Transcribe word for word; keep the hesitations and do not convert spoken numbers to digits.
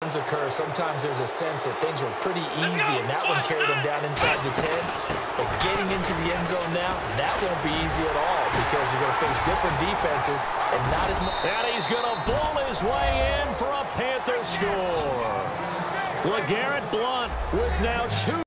occur, sometimes there's a sense that things were pretty easy, and that one carried them down inside the ten. But getting into the end zone now, that won't be easy at all because you're going to face different defenses and not as much. And he's going to bowl his way in for a Panther score. LeGarrette Blount with now two.